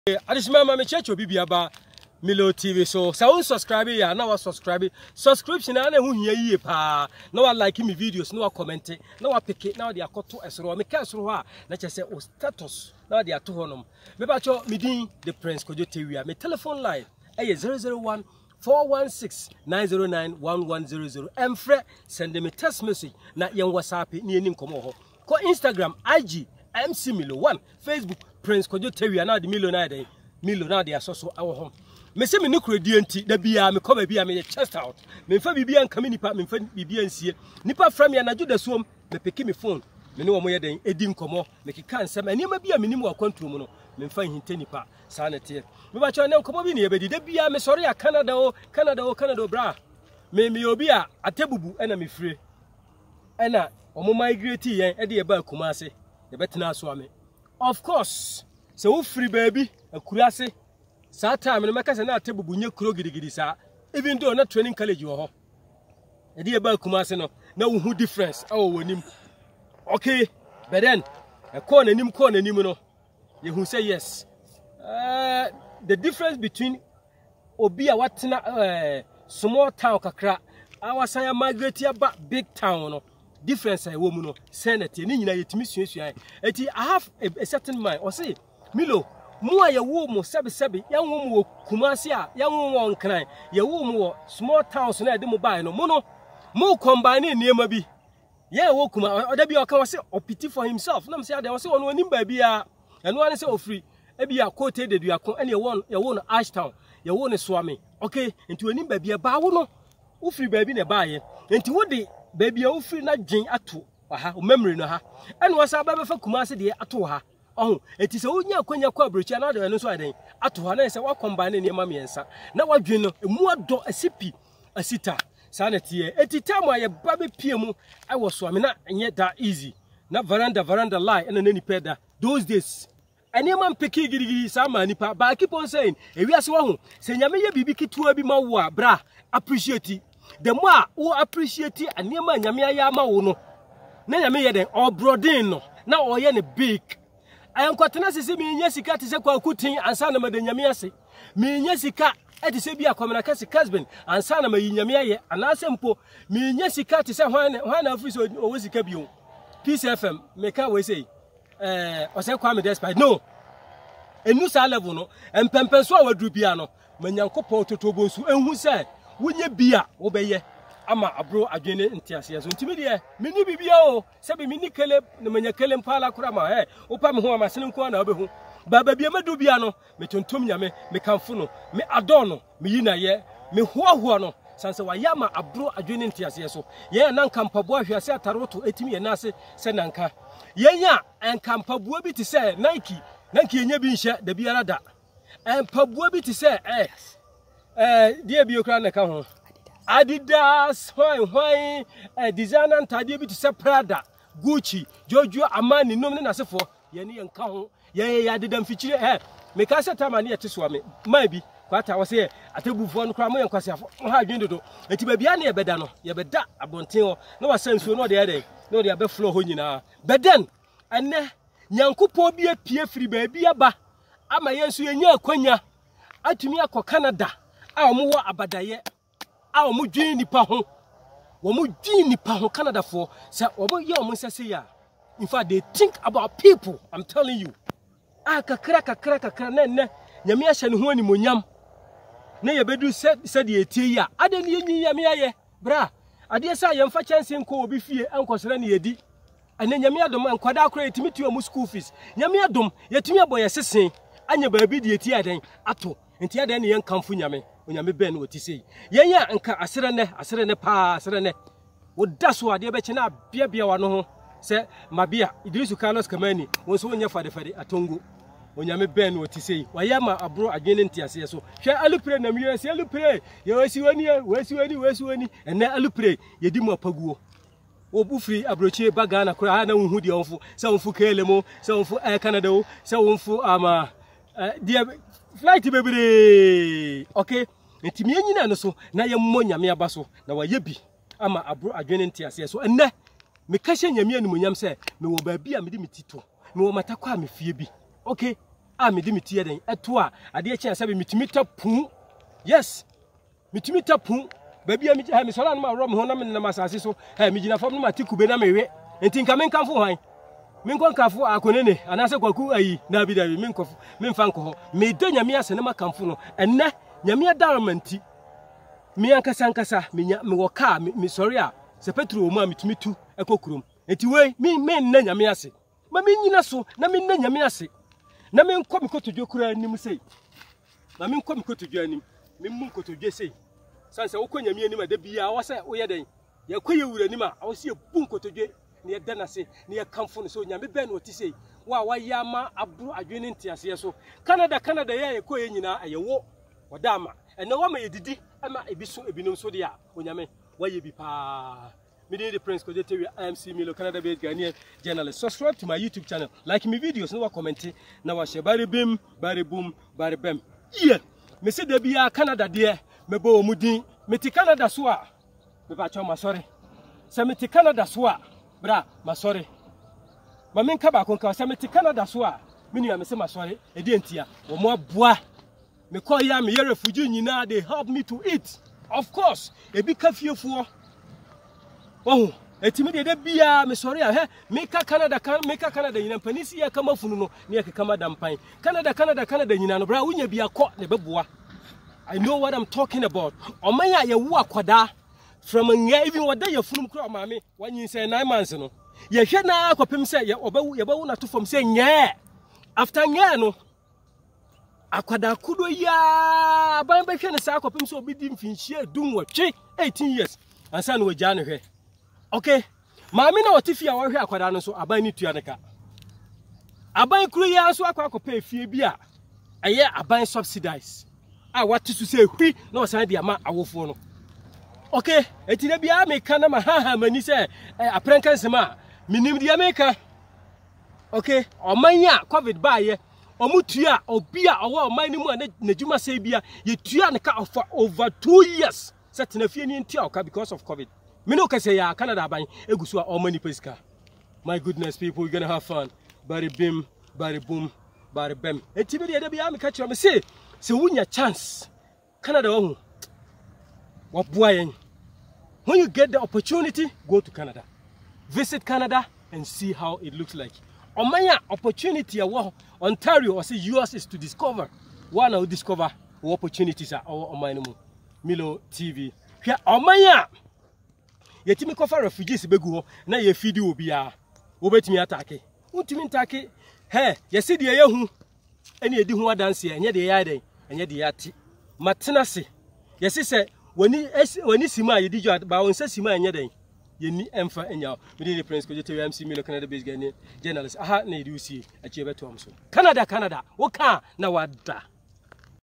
Adishima mama checho bibi aba Milo TV so sa subscribe ya na wa subscribe subscription na hu hia yie pa na wa like me videos na wa comment na wa pick na wa de akoto esoro me ka esoro ha na chese o status na wa de ato honom me ba cho me din the prince kojo tewia me telephone line 001 416 909 1100 emfre send me text message na yen WhatsApp ni eni nkomo ho ko Instagram IG MC Milo 1 Facebook Prince kojo tewia na de Milo na de Milo na de asoso awo ho me se me no kredi enti da bia me ko ba bia me chest out me fa bibia nka me nipa me fa bibia nsie nipa from ya na juda suom me peki me phone me ne wo mo ye den edi nkomo me kika nsem aniema bia me nimu akwantu mu no me fa hinte nipa sa na tie me ba cho ne nkomo bi ne yebedi da bia me sori ya Canada bra me obi a atebubu na me fire na omo migrate yen e de ye ba Kumase ye betena so ame of course se wo free baby akurase sa time no meka se na atebubu nye kuro gidigidi sa even though na training college wo ho e de ye ba Kumase no na wo hu difference awo wonim okay but then ko na nim no you who say yes the difference between obi a watena small town kakra awasan ya migrate aba big town no difference I wo mu no senate ni nyina yetimi suasua eti I have a certain mind or say Milo mu a ye wo mu sebe ya wo mu Kumase a ya wo won kran ye wo mu small towns na de mu bai no mu no mu combine niema bi ye wo kuma oda bi o kan say opiti for himself na me say ade o say won onim ba bia eno an say ofri e bia kote de duakon ene ye wo no Ashtown ye wo ne Swami okay enti onim ba bia ba wo no ofri ba bi ne ba ye enti wo de ba bia ofri na dwen ato ha o memory no ha ene wo sa ba be fa Kumase de ato ha oh enti se wonya akwanya kwa abrochi na de no so aden ato ha na se wa combine ne ma miensa na wadwen no emu ado asipi asita sanete eti time aye ba be pie mu I was Swami na enye that easy na veranda lie and any peda those days any man peki girigiri sama nipa ba keep on saying e wi ase wo ho se nyame ye bibi kitua bi ma wo a bra appreciate the more wo appreciate anema nyame aya ma wo no na nyame ye den obrodin no na oye ne big ayankwatena sese mi nya sika te se kwa kutin ansa na made nyame ase mi nya sika eti se bia kwamena kase husband ansa na mayi nyame aye anase mpo mi nya sika te se hwan na afri so owo sika bio Peace FM meka we say ose kwa me despite no enu sa level no empempen so awadru bia no manyankopɔ totobo nsu enhu se wonye bia wo beye ama abro adwene ntiase so ntimi de meni bibia o se be meni kele ne manya kele mpala kura ma opa me ho amasene nko na obehu baba bia madu bia no me tontom nyame me kamfo no me adɔ no me yinaye me hoahoa no sanse wa yama abro adwene ntiase so ye na nkampabo ahwase ataroto etimi ye na ase se nanka yenya enkampabo bi ti se Nike enya bi nhye da biara da empaabo bi ti se die bi okra na ka ho Adidas why designer ntade bi ti se Prada Gucci Jojo Armani nom ne nasefo ye ne nka ho ye adeda mfikyire me ka se tama ne ye teso ame ma bi kwata wo se atebufo no kra mo yankwasiafo ha adwen dodo enti ba bia ne ye beda no ye beda abonten ho na wasansuo no de ye de no de abe floor ho nyina beden ene nyankopɔ bi apie firi ba bia ba ama yensu ye nya akwanya atumi akɔ Canada a omo wo abadaye a omo dwen nipa ho Canada for say omo ye omo sese ya in fact they think about people I'm telling you kakra na nyame ahye ne ho animonyam na ye bedu said ye tie ya ade ne nyi nyame aye bra ade sa ye mfa chance nko obi fie ankosere ne yedi ane nyame adom ankwada akora yetimi tuo mu school fees nyame adom yetimi aboye sesen anya baabi de yeti aden ato enti aden ne yen kamfo nyame onyame ben woti sei yenya nka asere ne pa asere ne woda so ade be kina bia wa no ho se mabia Idrisu Carlos Kamani wonso wonya fade atongo onyame ben woti sei wayama abro adwene ntiase so hwe alupre na miye se alupre ye wasiwani ene alupre yedi mu apaguo obufri abrochie baga na kura na unhu de onfu se onfu kelemo se onfu Canada o se onfu ama dia flight bebre okay ntimi nyina no so na ye mmɔ nyame aba so na waye bi ama abro adwene ntiase so enne me ka hye nyame animonyam se me wo ba bi a me de metito me wo matakwa me fie bi okay a me di metie den eto a ade eche asa be mitimita pun yes mitimita pun ba bia me so la no ma ro me ho na me na masase so me gina fam no ma tikube na mewe enti nka me nkamfo hwan me nkafo akonene anase kwaku ayi na bi da bi me nkofo me mfa nko me de nyame ase ne makamfo no enne nyame adamanti me ankasa me wo ka me sorry a se petro mu a mitimitu ekokurum enti we me nna nyame ase ma me nyina so na me nna nyame ase na me nkɔ me kotodwe kura anim sei na me nkɔ me kotodwe anim me mu kotodwe sei sanse wo kɔ nyame anim ada bia wo se wo ye den ye kɔ ye wura anim a wo se bu kotodwe ne yɛda na se ne yɛkamfo no so nyame bɛn no ti sei wa yama abru adwene ntiase so Canada yɛ kɔ ye nyina ayɛwo wadama ɛna wa ma yɛdidi ama ebi so ebinom so de a onyame wa ye bi pa me the Prince Kojetewi IMC Milo Canada based Ghanaian journalist. Subscribe to my YouTube channel, like my videos, no comment, na wa share bari bim, bari boom, bari bem. Yeah, me say there be a Canada there, me bo mudin, me ti Canada soa, me ba choma sorry. Se me ti Canada soa, bra, ma sorry. Ma men ka ba konka, se me ti Canada soa, me nua me say ma sorry, e di entia, wo mo aboa. Me call ya me refugee nyina, they help me to eat. Of course, e bi ka fiefuo. Oh, etimi de bia me sorry a me ka Canada nyina panisi ya kama funu no ne ya kama dampan Canada nyina no bra wunya bia kɔ ne beboa. I know what I'm talking about. Omanya ye wu akwada from nga even wada ye funum kura maame wanyin say 9 months no ye hwɛ na akɔpem say ye obawu na to fam say nya after nya no akwada kudo ya ban ba hwɛ ne say akɔpem say obi di mfinhie dunwɔtwe 18 years ansa no wagya no hwɛ. Okay, maami na wote fia wo hwe akwada no so aban ni tua ne ka. Aban kuru ya so akwa akɔpɛ fie bi a ɛyɛ aban subsidize. A wate so say hwi na osan de ama awofo no. Okay, etire bia me ka na ma ha mani say aprenka nsema minim dia me ka. Okay, omanya covid ba ye omutua obi a owo oman ni mu na djuma say bia ye tua ne ka for over 2 years. Set na fie ni ntia oka because of covid. Me no kase ya Canada ban egusu a all money pesika. My goodness, people, we're gonna have fun. Bari bim, bari boom, bari bem. Etibi de bia me ka kire me say wunya chance Canada wo boa yen. When you get the opportunity, go to Canada. Visit Canada and see how it looks like. Omanya opportunity a Ontario or say US is to discover. One will discover opportunities are our Omanimu Milo TV. Here Omanya yetimi kofa refugees begu ho na ye fidi obi a obetimi atake untimi ntake yesi de ye hu ene edi hu adanse enye de ya den enye de ya ti matena se yesi se wani sima yedi jo ba won se sima enye den yeni emfa enya me the Prince Kojetewi IMC Milo Canada based Ghanaian journalist aha na yedi usi achi beto amso Canada wo ka na wada